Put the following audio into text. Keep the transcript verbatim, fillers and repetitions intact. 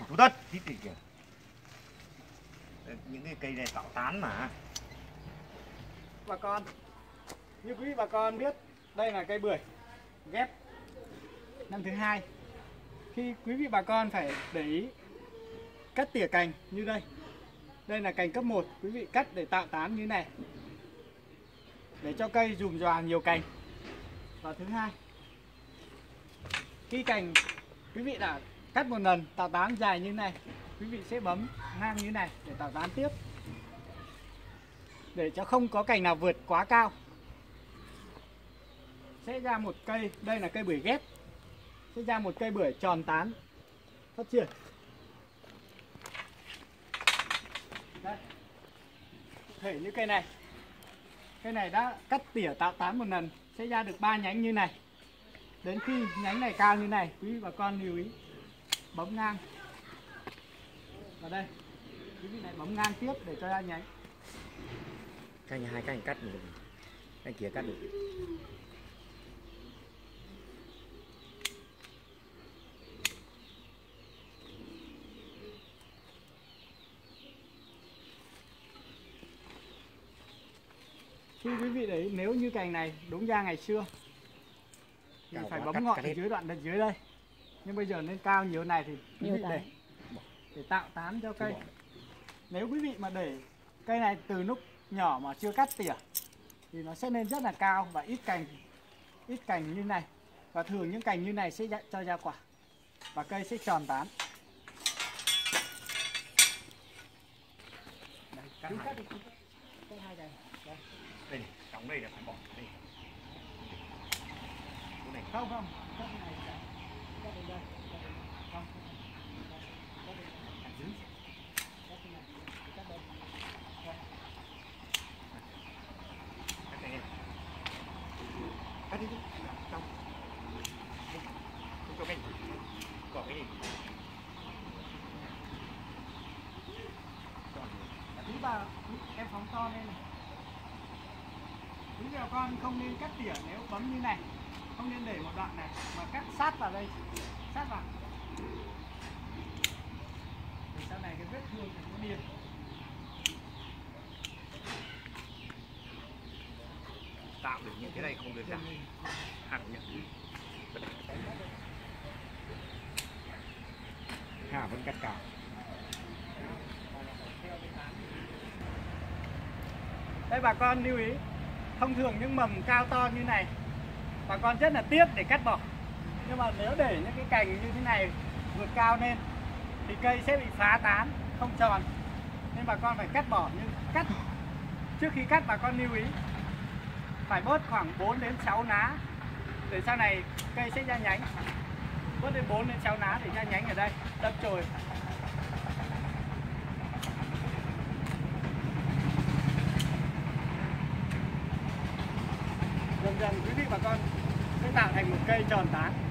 Chủ đất thích gì kìa. Những cái cây này tạo tán mà. Bà con, như quý vị bà con biết, đây là cây bưởi ghép năm thứ hai. Khi quý vị bà con phải để ý cắt tỉa cành như đây. Đây là cành cấp một, quý vị cắt để tạo tán như này, để cho cây rùm ròa nhiều cành. Và thứ hai, khi cành quý vị đã cắt một lần tạo tán dài như này, quý vị sẽ bấm ngang như này để tạo tán tiếp, để cho không có cành nào vượt quá cao. Sẽ ra một cây, đây là cây bưởi ghép, sẽ ra một cây bưởi tròn tán phát triển. Đây, thể như cây này, cây này đã cắt tỉa tạo tán một lần sẽ ra được ba nhánh như này. Đến khi nhánh này cao như này, quý vị bà con lưu ý bấm ngang. Và đây, quý vị lại bấm ngang tiếp để cho ra nhánh. Cành hai cành cắt được, cành kia cắt được. Khi quý vị đấy, nếu như cành này đúng ra ngày xưa thì phải bấm ngọn ở dưới đoạn đất dưới đây, nhưng bây giờ lên cao nhiều này thì quý vị để để tạo tán cho cây. Nếu quý vị mà để cây này từ lúc nhỏ mà chưa cắt tỉa thì nó sẽ lên rất là cao và ít cành, ít cành như này, và thường những cành như này sẽ cho ra quả và cây sẽ tròn tán. Đây, cắt đi, cắt hai cành. Đây. Đây, trong đây là phải bỏ đây. Này. Không không, cắt này, cắt đây đây, không, cắt đây, cắt dưới, cắt này, cắt đây, cắt đây, cắt đi, trong, không cho cái, bỏ cái gì, tí bà em phóng to lên này. Quý vị con không nên cắt tỉa nếu bấm như này, không nên để một đoạn này mà cắt sát vào đây, sát vào. Thì sau này cái vết thương nó điên. tạo được những cái này không được giảm, hẳn nhận. Hà vẫn cắt cao. Đây bà con lưu ý, thông thường những mầm cao to như này bà con rất là tiếc để cắt bỏ, nhưng mà nếu để những cái cành như thế này vượt cao lên thì cây sẽ bị phá tán, không tròn, nên bà con phải cắt bỏ. Nhưng cắt trước khi cắt bà con lưu ý phải bớt khoảng bốn đến sáu lá để sau này cây sẽ ra nhánh. Bớt đến bốn đến sáu lá để ra nhánh ở đây đâm chồi. Dần dần quý vị bà con sẽ tạo thành một cây tròn tán.